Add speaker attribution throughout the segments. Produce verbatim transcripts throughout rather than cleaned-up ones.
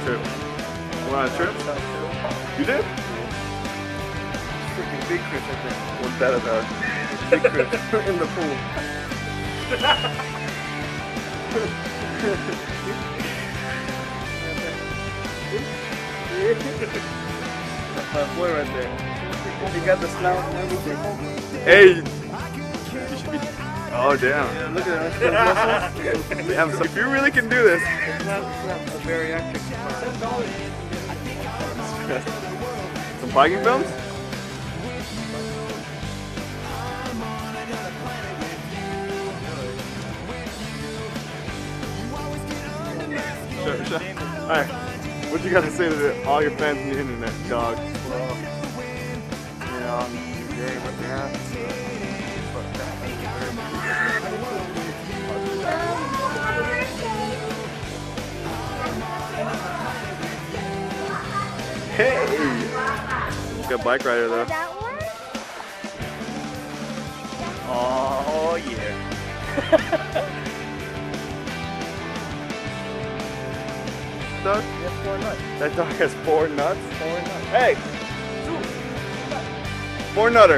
Speaker 1: trip. You went on a trip? You did?
Speaker 2: Freaking big Chris, I think.
Speaker 1: What's that about?
Speaker 2: Big Chris in the pool. That's my boy right there. He got the snout and everything.
Speaker 1: Hey! You should be... Oh, damn.
Speaker 2: Yeah, look at that.
Speaker 1: Damn, so if you really can do this.
Speaker 2: It's not, it's not a bariatric.
Speaker 1: Some biking films? Sure, sure. Alright, what you got to say to the, all your fans on the internet, dog?
Speaker 2: Well, you know, I'm very what they have. So, fuck that.
Speaker 1: Hey! Good bike rider though.
Speaker 2: Oh, yeah.
Speaker 1: Dog?
Speaker 2: He has four nuts.
Speaker 1: That dog has four nuts?
Speaker 2: Four nuts.
Speaker 1: Hey! Four nutter.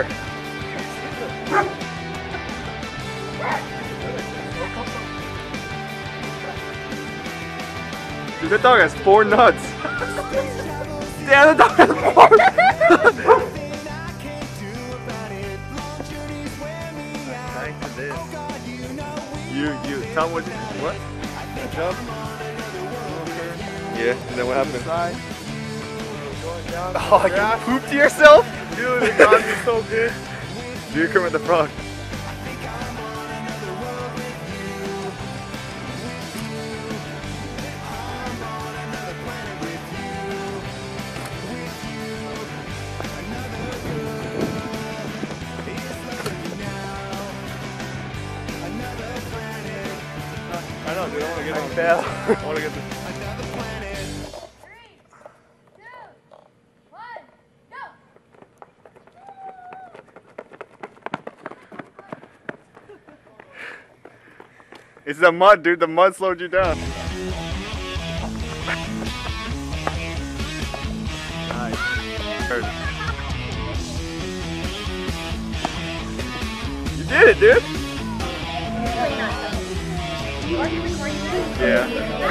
Speaker 1: Dude, that dog has four nuts. Damn, that dog has four nuts.
Speaker 2: Back to this.
Speaker 1: You, you, tell him what you, what?
Speaker 2: Jump.
Speaker 1: Yeah, and then what happened?
Speaker 2: Side. Going down.
Speaker 1: Oh, you pooped to yourself?
Speaker 2: Dude, it got me so good.
Speaker 1: Do your Kermit the Frog.
Speaker 2: I know, dude. I want to get on.
Speaker 1: Fail.
Speaker 2: I want to get this.
Speaker 1: It's the mud, dude. The mud slowed you down. Nice. You did it, dude.
Speaker 3: Are you recording this?
Speaker 1: Yeah.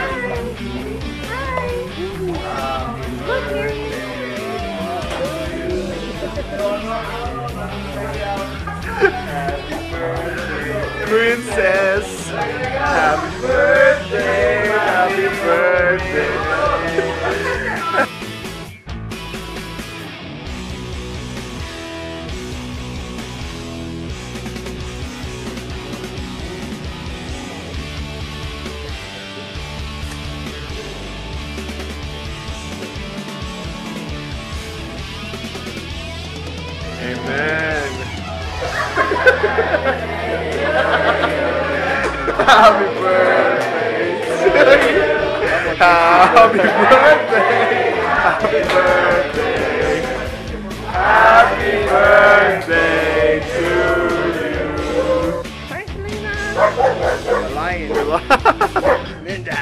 Speaker 3: Hi. Look here.
Speaker 1: Princess, happy birthday, happy birthday. Amen. Happy birthday to you. Happy birthday. Happy birthday. Happy birthday to you.
Speaker 2: The lion. Linda.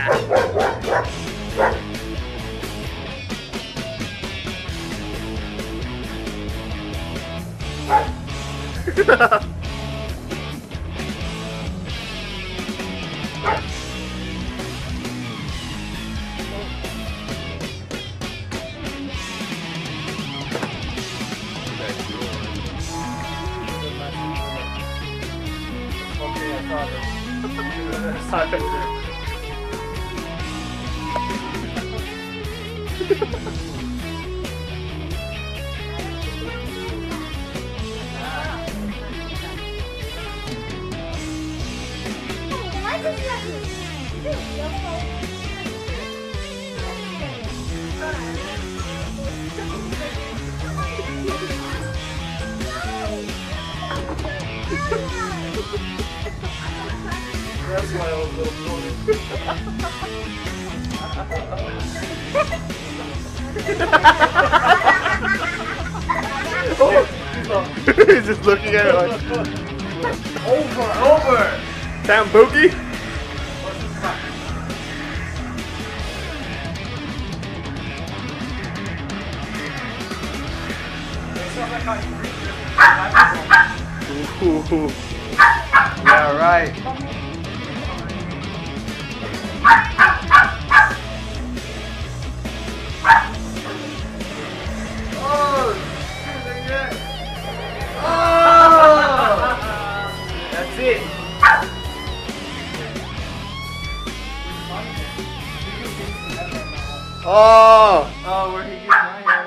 Speaker 2: That's why I was a little bloated.
Speaker 1: He's just looking at it like
Speaker 2: Over, over.
Speaker 1: Tambuki? Ooh.
Speaker 2: Yeah, right. Oh, oh, that's it.
Speaker 1: Oh!
Speaker 2: Oh, where he gets my hair.